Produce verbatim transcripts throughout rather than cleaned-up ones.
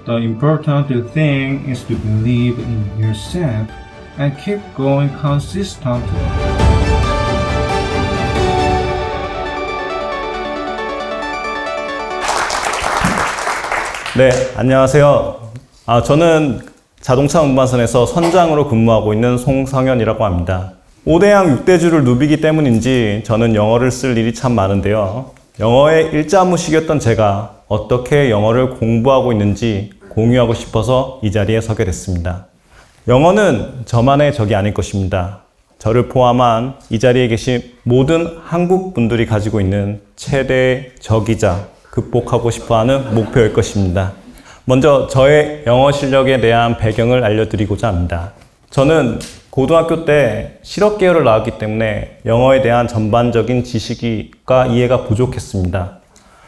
The important thing is to believe in yourself and keep going consistently. 네, 안녕하세요. 아, 저는 자동차 운반선에서 선장으로 근무하고 있는 송성현이라고 합니다. 오대양 육대주를 누비기 때문인지 저는 영어를 쓸 일이 참 많은데요. 영어의 일자무식이었던 제가 어떻게 영어를 공부하고 있는지 공유하고 싶어서 이 자리에 서게 됐습니다. 영어는 저만의 적이 아닐 것입니다. 저를 포함한 이 자리에 계신 모든 한국 분들이 가지고 있는 최대의 적이자 극복하고 싶어하는 목표일 것입니다. 먼저 저의 영어 실력에 대한 배경을 알려드리고자 합니다. 저는 고등학교 때 실업 계열을 나왔기 때문에 영어에 대한 전반적인 지식과 이해가 부족했습니다.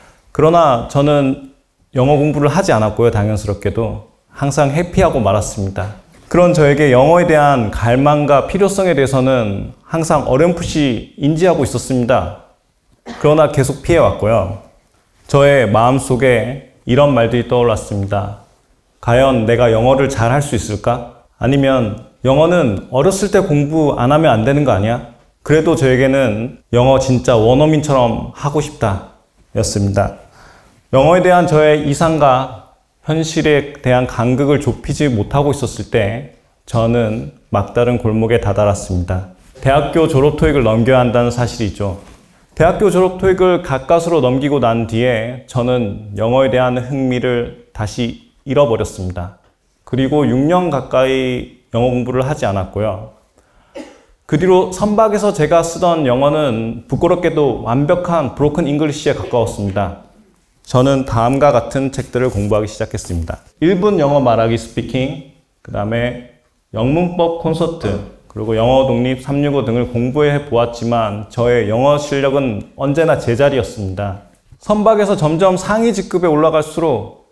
그러나 저는 영어 공부를 하지 않았고요. 당연스럽게도 항상 회피하고 말았습니다. 그런 저에게 영어에 대한 갈망과 필요성에 대해서는 항상 어렴풋이 인지하고 있었습니다. 그러나 계속 피해왔고요. 저의 마음속에 이런 말들이 떠올랐습니다. 과연 내가 영어를 잘 할 수 있을까? 아니면 영어는 어렸을 때 공부 안 하면 안 되는 거 아니야? 그래도 저에게는 영어 진짜 원어민처럼 하고 싶다 였습니다. 영어에 대한 저의 이상과 현실에 대한 간극을 좁히지 못하고 있었을 때 저는 막다른 골목에 다다랐습니다. 대학교 졸업 토익을 넘겨야 한다는 사실이죠. 대학교 졸업 토익을 가까스로 넘기고 난 뒤에 저는 영어에 대한 흥미를 다시 잃어버렸습니다. 그리고 육 년 가까이 영어 공부를 하지 않았고요. 그 뒤로 선박에서 제가 쓰던 영어는 부끄럽게도 완벽한 브로큰 잉글리시에 가까웠습니다. 저는 다음과 같은 책들을 공부하기 시작했습니다. 일 분 영어 말하기 스피킹, 그 다음에 영문법 콘서트, 그리고 영어 독립 삼백육십오 등을 공부해 보았지만 저의 영어 실력은 언제나 제자리였습니다. 선박에서 점점 상위 직급에 올라갈수록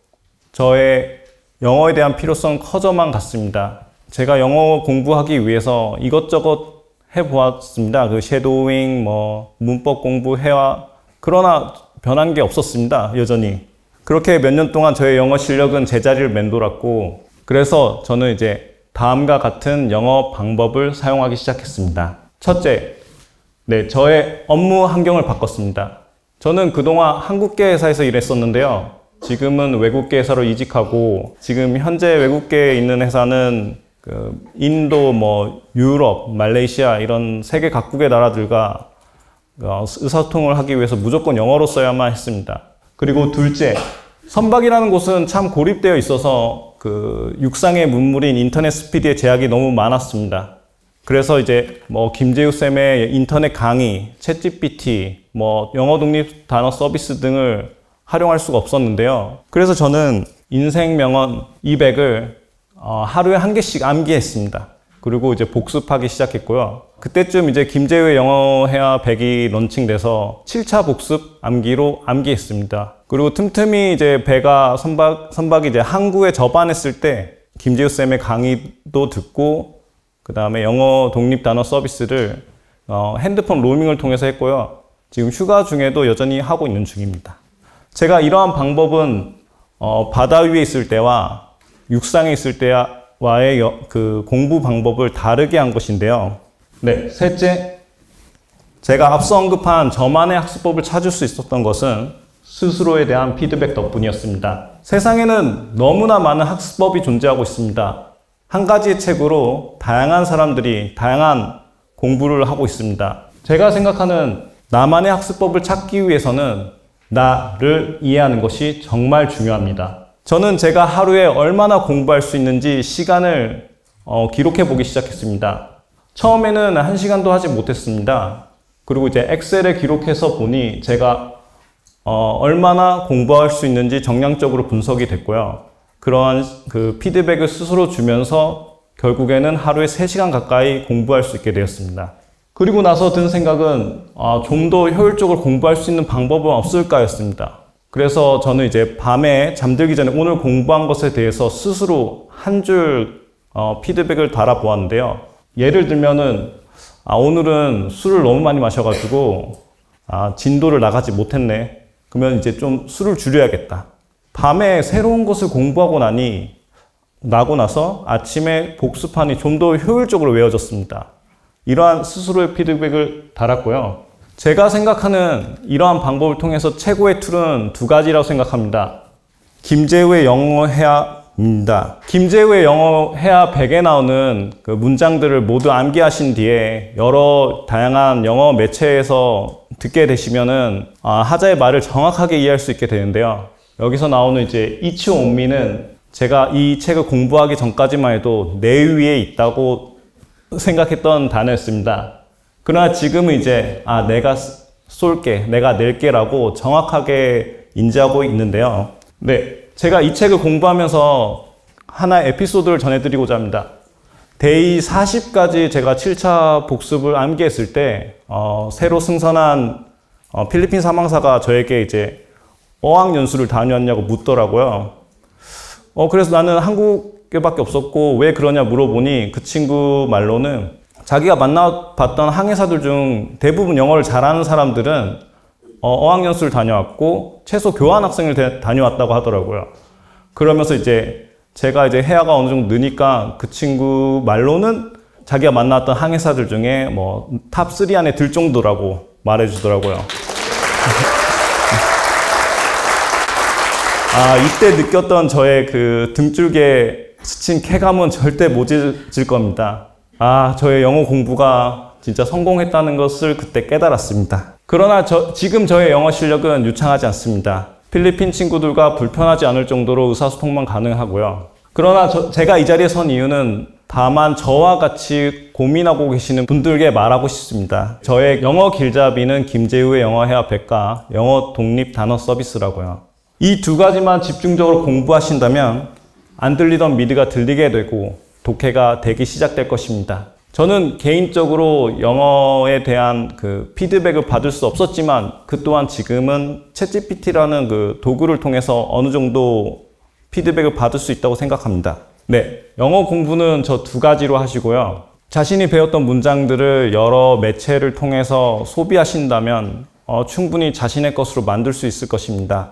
저의 영어에 대한 필요성은 커져만 갔습니다. 제가 영어 공부하기 위해서 이것저것 해보았습니다. 그 섀도잉, 뭐 문법 공부 해와 그러나 변한 게 없었습니다. 여전히. 그렇게 몇 년 동안 저의 영어 실력은 제자리를 맴돌았고, 그래서 저는 이제 다음과 같은 영어 방법을 사용하기 시작했습니다. 첫째, 네, 저의 업무 환경을 바꿨습니다. 저는 그동안 한국계 회사에서 일했었는데요. 지금은 외국계 회사로 이직하고, 지금 현재 외국계에 있는 회사는 그 인도, 뭐 유럽, 말레이시아 이런 세계 각국의 나라들과 의사소통을 하기 위해서 무조건 영어로 써야만 했습니다. 그리고 둘째, 선박이라는 곳은 참 고립되어 있어서 그 육상의 문물인 인터넷 스피드의 제약이 너무 많았습니다. 그래서 이제 뭐 김재우 쌤의 인터넷 강의, 챗지피티, 뭐 영어 독립 단어 서비스 등을 활용할 수가 없었는데요. 그래서 저는 인생 명언 이백을 어, 하루에 한 개씩 암기했습니다. 그리고 이제 복습하기 시작했고요. 그때쯤 이제 김재우의 영어 회화 백이 런칭돼서 칠 차 복습 암기로 암기했습니다. 그리고 틈틈이 이제 배가 선박, 선박이 이제 항구에 접안했을 때 김재우 쌤의 강의도 듣고, 그 다음에 영어 독립 단어 서비스를 어, 핸드폰 로밍을 통해서 했고요. 지금 휴가 중에도 여전히 하고 있는 중입니다. 제가 이러한 방법은 어, 바다 위에 있을 때와 육상에 있을 때와의 여, 그 공부 방법을 다르게 한 것인데요. 네, 셋째, 제가 앞서 언급한 저만의 학습법을 찾을 수 있었던 것은 스스로에 대한 피드백 덕분이었습니다. 세상에는 너무나 많은 학습법이 존재하고 있습니다. 한 가지의 책으로 다양한 사람들이 다양한 공부를 하고 있습니다. 제가 생각하는 나만의 학습법을 찾기 위해서는 나를 이해하는 것이 정말 중요합니다. 저는 제가 하루에 얼마나 공부할 수 있는지 시간을 어, 기록해 보기 시작했습니다. 처음에는 한 시간도 하지 못했습니다. 그리고 이제 엑셀에 기록해서 보니 제가 어, 얼마나 공부할 수 있는지 정량적으로 분석이 됐고요. 그러한 그 피드백을 스스로 주면서 결국에는 하루에 세 시간 가까이 공부할 수 있게 되었습니다. 그리고 나서 든 생각은 아, 좀 더 효율적으로 공부할 수 있는 방법은 없을까 였습니다. 그래서 저는 이제 밤에 잠들기 전에 오늘 공부한 것에 대해서 스스로 한 줄 어, 피드백을 달아보았는데요. 예를 들면은 아, 오늘은 술을 너무 많이 마셔가지고 아, 진도를 나가지 못했네. 그러면 이제 좀 술을 줄여야겠다. 밤에 새로운 것을 공부하고 나니 나고 나서 아침에 복습하니 좀 더 효율적으로 외워졌습니다. 이러한 스스로의 피드백을 달았고요. 제가 생각하는 이러한 방법을 통해서 최고의 툴은 두 가지라고 생각합니다. 김재우의 영어 회화입니다. 김재우의 영어 회화 백에 나오는 그 문장들을 모두 암기하신 뒤에 여러 다양한 영어 매체에서 듣게 되시면은 아, 하자의 말을 정확하게 이해할 수 있게 되는데요. 여기서 나오는 이제 이츠 온미는 제가 이 책을 공부하기 전까지만 해도 내 위에 있다고 생각했던 단어였습니다. 그러나 지금은 이제 아 내가 쏠게, 내가 낼게 라고 정확하게 인지하고 있는데요. 네, 제가 이 책을 공부하면서 하나의 에피소드를 전해드리고자 합니다. 데이 사십까지 제가 칠 차 복습을 암기했을 때 어, 새로 승선한 어, 필리핀 사망사가 저에게 이제 어학연수를 다녀왔냐고 묻더라고요. 어, 그래서 나는 한국에밖에 없었고 왜 그러냐 물어보니 그 친구 말로는 자기가 만나봤던 항해사들 중 대부분 영어를 잘하는 사람들은 어, 어학연수를 다녀왔고 최소 교환학생을 다녀왔다고 하더라고요. 그러면서 이제 제가 이제 회화가 어느 정도 느니까 그 친구 말로는 자기가 만났던 항해사들 중에 뭐 탑 쓰리 안에 들 정도라고 말해주더라고요. 아, 이때 느꼈던 저의 그 등줄기에 스친 쾌감은 절대 못 잊을 겁니다. 아, 저의 영어 공부가 진짜 성공했다는 것을 그때 깨달았습니다. 그러나 저, 지금 저의 영어 실력은 유창하지 않습니다. 필리핀 친구들과 불편하지 않을 정도로 의사소통만 가능하고요. 그러나 저, 제가 이 자리에 선 이유는 다만 저와 같이 고민하고 계시는 분들께 말하고 싶습니다. 저의 영어 길잡이는 김재우의 영어 회화 백과 영어 독립 단어 서비스라고요. 이 두 가지만 집중적으로 공부하신다면 안 들리던 미드가 들리게 되고 독해가 되기 시작될 것입니다. 저는 개인적으로 영어에 대한 그 피드백을 받을 수 없었지만 그 또한 지금은 챗지피티라는 그 도구를 통해서 어느 정도 피드백을 받을 수 있다고 생각합니다. 네, 영어 공부는 저 두 가지로 하시고요. 자신이 배웠던 문장들을 여러 매체를 통해서 소비하신다면 어, 충분히 자신의 것으로 만들 수 있을 것입니다.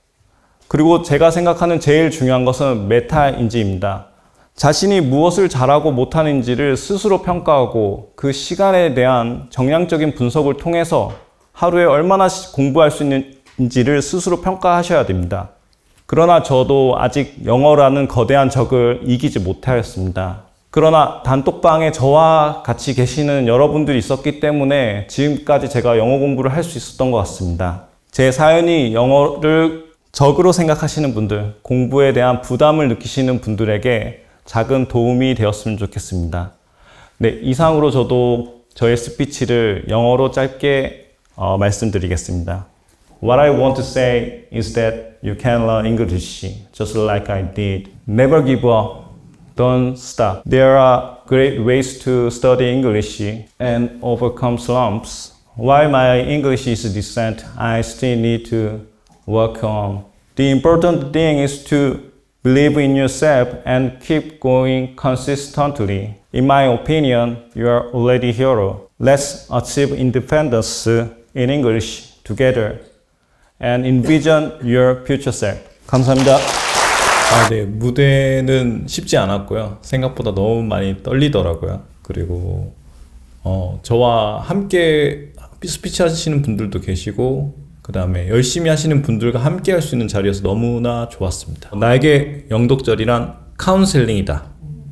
그리고 제가 생각하는 제일 중요한 것은 메타인지입니다. 자신이 무엇을 잘하고 못하는지를 스스로 평가하고 그 시간에 대한 정량적인 분석을 통해서 하루에 얼마나 공부할 수 있는지를 스스로 평가하셔야 됩니다. 그러나 저도 아직 영어라는 거대한 적을 이기지 못하였습니다. 그러나 단톡방에 저와 같이 계시는 여러분들이 있었기 때문에 지금까지 제가 영어 공부를 할 수 있었던 것 같습니다. 제 사연이 영어를 적으로 생각하시는 분들, 공부에 대한 부담을 느끼시는 분들에게 작은 도움이 되었으면 좋겠습니다. 네, 이상으로 저도 저의 스피치를 영어로 짧게 어, 말씀드리겠습니다. What I want to say is that you can learn English just like I did. Never give up. Don't stop. There are great ways to study English and overcome slumps. While my English is decent, I still need to work on. The important thing is to believe in yourself and keep going consistently. In my opinion, you are already a hero. Let's achieve independence in English together and envision your future self. 감사합니다. 아, 네. 무대는 쉽지 않았고요. 생각보다 너무 많이 떨리더라고요. 그리고 어, 저와 함께 스피치 하시는 분들도 계시고 그 다음에 열심히 하시는 분들과 함께 할 수 있는 자리여서 너무나 좋았습니다. 나에게 영독절이란 카운셀링이다.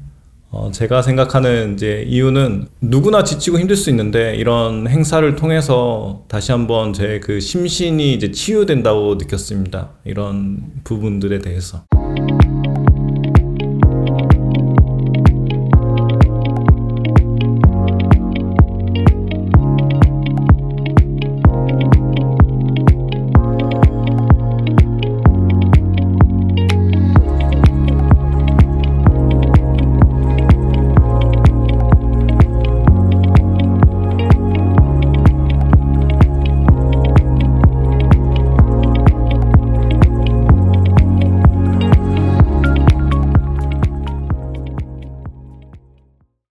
어, 제가 생각하는 이제 이유는 누구나 지치고 힘들 수 있는데 이런 행사를 통해서 다시 한번 제 그 심신이 이제 치유된다고 느꼈습니다. 이런 부분들에 대해서.